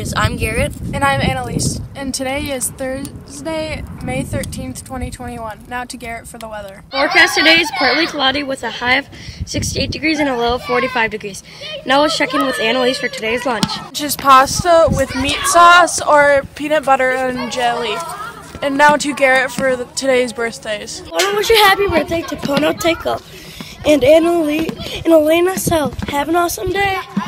News. I'm Garrett. And I'm Annalise. And today is Thursday, May 13th, 2021. Now to Garrett for the weather. Forecast today is partly cloudy with a high of 68 degrees and a low of 45 degrees. Now let's check in with Annalise for today's lunch. Just pasta with meat sauce or peanut butter and jelly. And now to Garrett for today's birthdays. I want to wish a happy birthday to Pono Takeup and Annalise and Elena South. Have an awesome day.